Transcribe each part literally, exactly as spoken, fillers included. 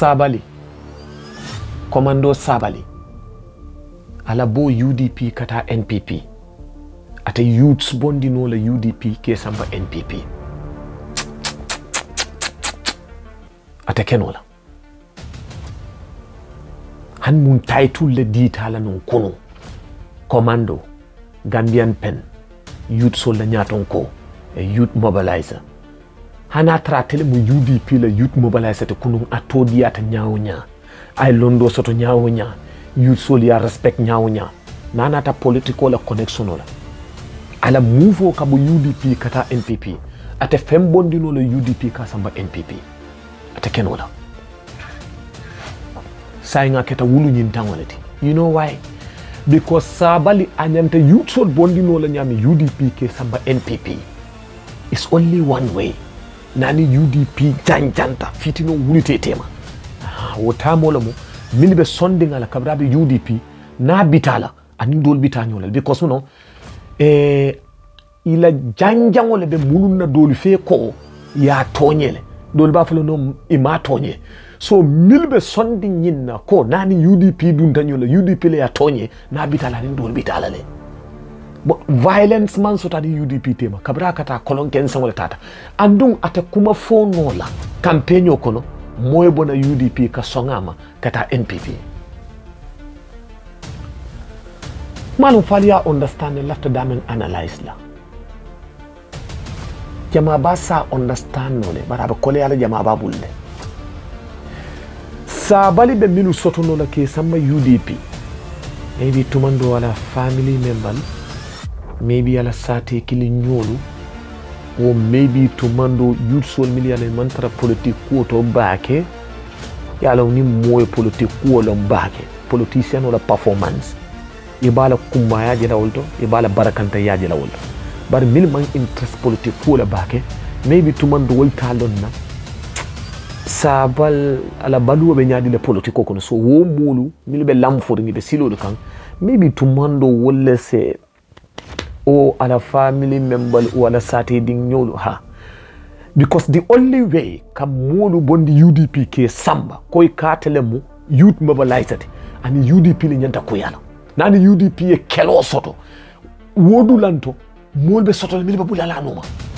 Sabali commando Sabali ala bo U D P kata N P P ate youths bondi no la U D P ke samba N P P ate kenola han mun title le ditala non kono commando Gambian pen youth sol la nyaton ko e youth mobilizer hana tratele mu U D P la youth mobilizer te kunun atodi ata nyaawo nya ay londo soto nyaawo nya youth sol ya respect nyaawo nya nana ta political la connection la ala move ka bu U D P kata N P P ate fembondi no la U D P ka samba N P P ate kenola sayinga keta wulu nyin tangolati you know why because Sabali anyanta youth sol bondi no la nyami U D P ke samba N P P it's only one way nani U D P janjanta fitino wulite tema ah wotamo la mo milibe sondinga la kabrabe U D P na bitala ani dol bitanyola because you know eh ila janjangole be mununa dol fe ko ya tonyele dol ba falo no ima tonye so milbe sondi nyinna ko nani U D P dun tanyola U D P le ya tonye na bitala ni dol bitala le bo violence man so tadi U D P tema kabra kata kolon ken sangole tata andung ate kuma fono la campaign kono moy bona U D P ka songama kata N P P malum falia understand left damen analyze la jama basa understand no le baraba kole ala jama babulle Sabali be milu soto no la ke sama U D P maybe tumando wala family member maybe ala sate kili nyolu or maybe tumando youth sol miliale mantra politique ko to baake yala ni moy politique ko lo baake politicien wala performance ibala kumba yaji la wolto ibala barakanta yaji la wolto bar mil man interest politique ko la baake maybe tumando wol talon na Sabal ala balu be nyaadi le politique ko no so wo mulu mil be lamfor ni be silo kan maybe tumando wolle se o ala family member o ala sati ding nyolo ha because the only way kam molu bondi U D P ke samba koy katele mu youth mobilized and U D P le nyanta ko yala nani U D P e kelo soto wodu lanto molbe soto le milba bulala noma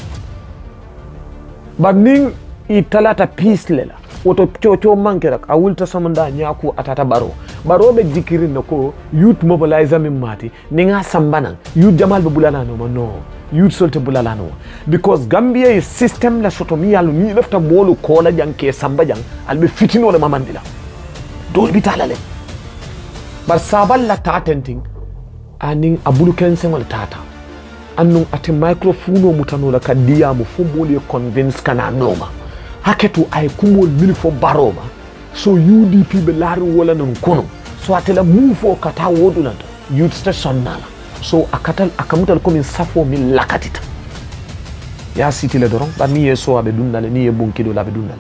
baning i talata peace lela woto chocho manke rak awulta samanda nyaku atata baro baro be dikirin nako youth mobilizer min mati ninga sambana youth jamal be bulala no no youth solte bulala no because Gambia is system la soto mi yalu ni lefta molu kola janke samba jang albe fitino le mamandila dol bitalale bar sabal la tatenting aning abulu kensen wala tata annun ati microphone mutano la kadiya mu fumoli convince kana noma haketu ay kumol milfo baroma so U D P be laru wala non kono so atela mufo kata wodulanta youth station nala so akatal akamutal komin safo min lakatita ya siti le doron ba ni yeso abe dunnale ni yebunkido la be dunnale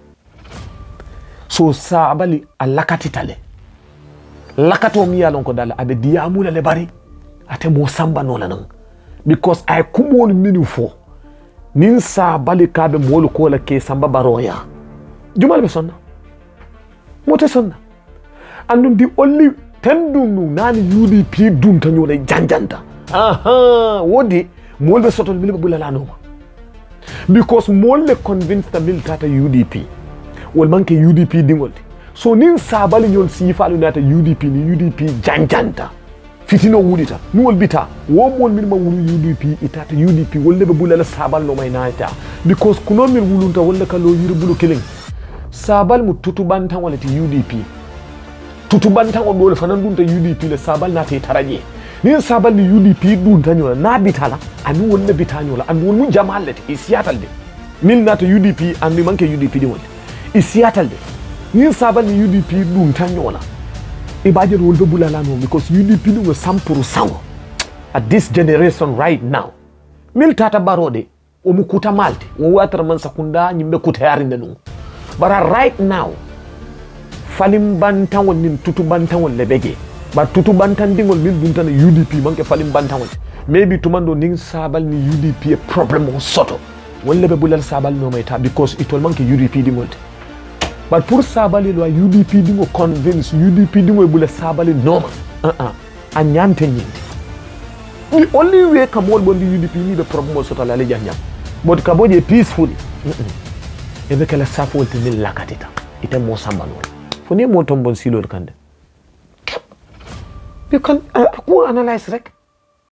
so Sabali alakatita le lakato mi yalon ko dala abe diamula le bari ate mo samba no lanan because ay kumol minufo nin Sabali kabe molu ko la ke samba baroya jumal be sonna mote sonna andum di only tendunu nani U D P dum tanyo le janjanta aha wodi molbe sotol milbe bulala no because molle convince the militata U D P wol manke U D P dingol so nin Sabali nyon sifalu nata U D P ni U D P janjanta fitino wulita nuwol bita wo mol min ma wulu U D P itata U D P wolle be bulala Sabal no may naata because kuno min wulunta wolle ka lo yiri bulu killing Sabal mu tutu bantan wala ti U D P tutu bantan o dole fanan dunta U D P le Sabal na te taraje ni Sabal ni U D P dunta nyola na bitala anu wolle bitanyola anu wol mu jamal le isiatal de min nata U D P anu manke U D P de wolle isiatal de ni Sabal ni U D P dunta nyola ibaje wol be bulala no because U D P no sampuru sawo at this generation right now mil tata barode o mukuta malti o watar man sakunda nyimbe kuta yarinde no bara right now falim bantan won nim tutu bantan won lebege ba tutu bantan dingol mil duntan U D P manke falim bantan won maybe tumando ning Sabal ni U D P problem o soto wolle be bulal Sabal no mayta because itol manke U D P dingol but pour sabali lo U D P dingo convince U D P dingo bule sabali normal uh uh anyante nyindi the only way kamol bondi U D P ni be problem so tala le janyam but kaboje peacefully uh uh ebe kala safo te min lakatita ite mo samba non foni mo tombon silo kande you can uh, analyze rek